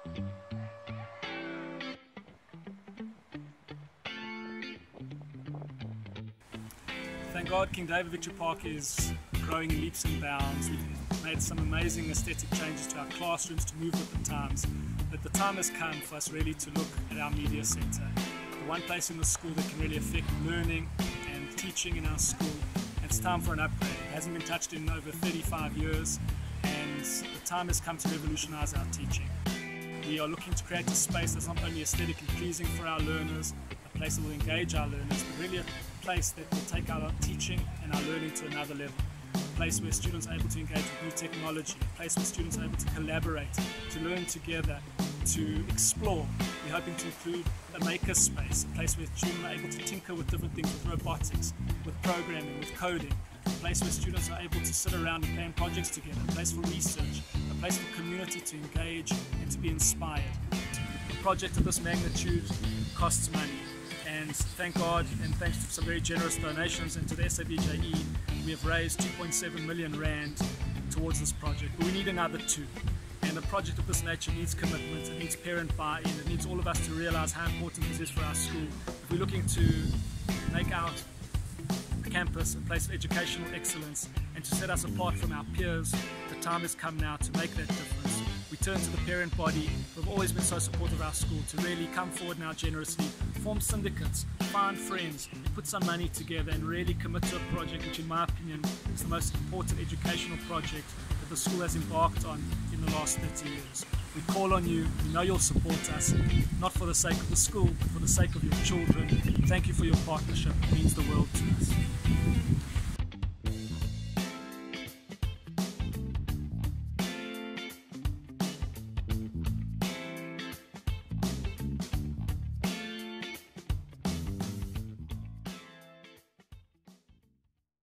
Thank God Kdvp Victory Park is growing in leaps and bounds. We've made some amazing aesthetic changes to our classrooms to move with the times. But the time has come for us really to look at our media centre. The one place in the school that can really affect learning and teaching in our school. It's time for an upgrade. It hasn't been touched in over 35 years and the time has come to revolutionise our teaching. We are looking to create a space that's not only aesthetically pleasing for our learners, a place that will engage our learners, but really a place that will take our teaching and our learning to another level. A place where students are able to engage with new technology, a place where students are able to collaborate, to learn together, to explore. We're hoping to include a maker space, a place where children are able to tinker with different things, with robotics, with programming, with coding, a place where students are able to sit around and plan projects together, a place for research, a place for community to engage and to be inspired. A project of this magnitude costs money, and thank God and thanks to some very generous donations and to the SABJE, we have raised 2.7 million rand towards this project, but we need another 2. And a project of this nature needs commitment, it needs parent buy-in, it needs all of us to realise how important this is for our school. If we're looking to make our campus a place of educational excellence and to set us apart from our peers, the time has come now to make that difference. We turn to the parent body who have always been so supportive of our school to really come forward now generously, form syndicates, find friends, put some money together and really commit to a project which in my opinion is the most important educational project that the school has embarked on in the last 30 years. We call on you, we know you'll support us, not for the sake of the school, but for the sake of your children. Thank you for your partnership, it means the world to us.